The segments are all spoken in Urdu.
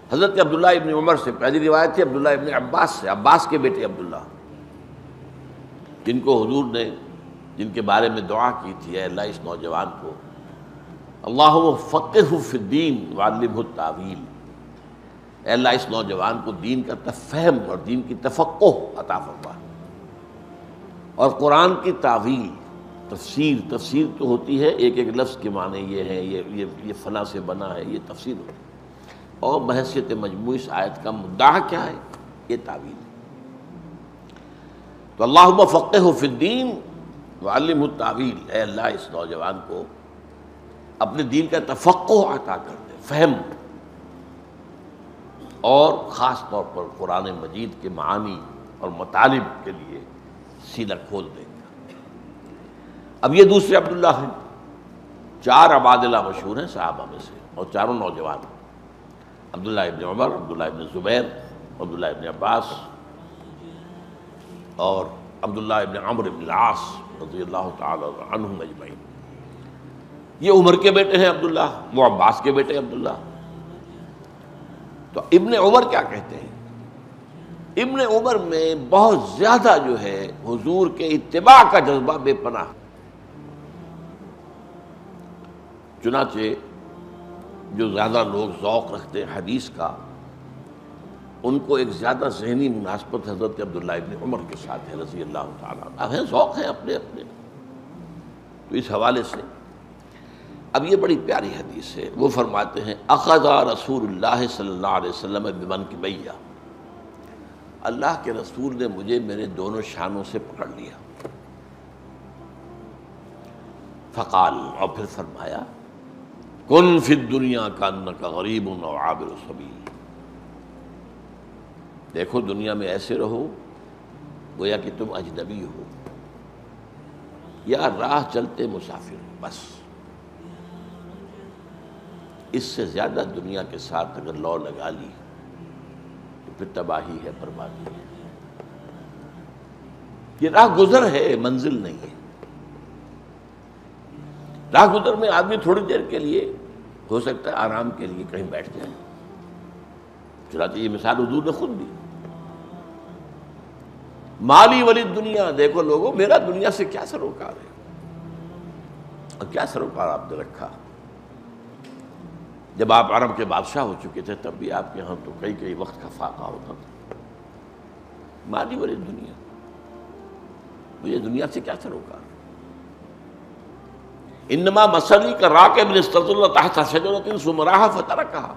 حضرت عبداللہ ابن عمر سے پہلی روایت تھی عبداللہ ابن عباس سے، عباس کے بیٹے عبداللہ، جن کو حضور نے جن کے بارے میں دعا کی تھی، اے اللہ اس نوجوان کو اللہم فقہہ فی الدین وعلمہ التاویل، اے اللہ اس نوجوان کو دین کا فہم اور دین کی تفقہ عطا فرما، اور قرآن کی تعویل تفسیر تو ہوتی ہے، ایک ایک لفظ کے معنی یہ ہے، یہ فلاں سے بنا ہے، یہ تفسیر ہوتی ہے، اور بحیثیت مجموعی اس آیت کا مدعا کیا ہے؟ یہ تعویل ہے۔ تو اللہم فقہہ فی الدین وعلمہ التاویل، اے اللہ اس نوجوان کو اپنے دین کا تفقہ عطا کر دے، فہم، اور خاص طور پر قرآن مجید کے معانی اور مطالب کے لیے سینہ کھول دے گا۔ اب یہ دوسرے عبداللہ ہیں، چار عبادلہ مشہور ہیں صحابہ میں سے، اور چاروں نوجوان ہیں، عبداللہ ابن عمر، عبداللہ ابن زبیر، عبداللہ ابن عباس اور عبداللہ ابن عمرو بن العاص رضی اللہ تعالی عنہم اجمعین۔ یہ عمر کے بیٹے ہیں عبداللہ، وہ عباس کے بیٹے عبداللہ۔ تو ابن عمر کیا کہتے ہیں؟ ابن عمر میں بہت زیادہ جو ہے حضور کے اتباع کا جذبہ بے پناہ، چنانچہ جو زیادہ لوگ ذوق رکھتے ہیں حدیث کا، ان کو ایک زیادہ ذہنی مناسبت حضرت عبداللہ ابن عمر کے ساتھ ہے رضی اللہ تعالیٰ عنہ، ہیں ذوق ہیں اپنے اپنے۔ تو اس حوالے سے اب یہ بڑی پیاری حدیث ہے، وہ فرماتے ہیں اخذ رسول اللہ صلی اللہ علیہ وسلم بمنکبیہ، اللہ کے رسول نے مجھے میرے دونوں شانوں سے پکڑ لیا، فقال، اور پھر فرمایا کن فی الدنیا کانک غریب او عابر سبیل، دیکھو دنیا میں ایسے رہو گویا کہ تم اجنبی ہو یا راہ چلتے مسافر ہو، بس اس سے زیادہ دنیا کے ساتھ اگر لو لگا لی تو پھر تباہی ہے، بربادی ہے۔ یہ راہ گزر ہے، منزل نہیں ہے۔ راہ گزر میں آدمی تھوڑی دیر کے لیے ہو سکتا ہے آرام کے لیے کہیں بیٹھ جائے، چنانچہ یہ مثال حضور نے خود دی، مالی ولی دنیا، دیکھو لوگوں میرا دنیا سے کیا سروکار ہے، اور کیا سروکار آپ نے رکھا۔ جب آپ عرب کے بادشاہ ہو چکے تھے تب بھی آپ کے ہاں تو کئی وقت کا فاقہ ہوتا تھا، مالی ولی دنیا، مجھے دنیا سے کیا سروکار۔ انما مثلی کراکب استظل تحت شجرۃ ثم راح فترکھا،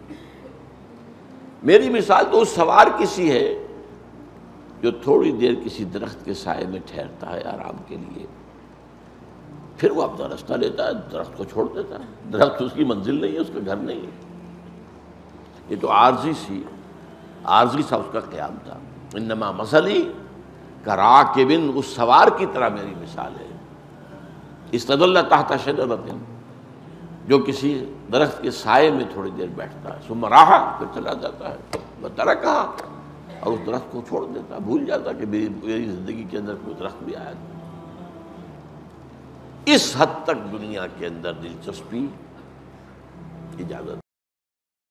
میری مثال تو اس سوار کی سی ہے جو تھوڑی دیر کسی درخت کے سائے میں ٹھہرتا ہے آرام کے لیے، پھر وہ اپنا راستہ لیتا ہے، درخت کو چھوڑ دیتا ہے، درخت اس کی منزل نہیں ہے، اس کا گھر نہیں ہے۔ یہ تو عارضی سا اس کا قیام تھا۔ انما مثلی کراکب، اس سوار کی طرح میری مثال ہے، استظل تحت شجرۃ، جو کسی درخت کے سائے میں تھوڑی دیر بیٹھتا ہے، ثم راح، پھر چلا جاتا ہے، وترکھا، اور اس درخت کو چھوڑ دیتا، بھول جاتا کہ میری زندگی کے اندر کوئی درخت بھی آیا تھا۔ اس حد تک دنیا کے اندر دلچسپی اجازت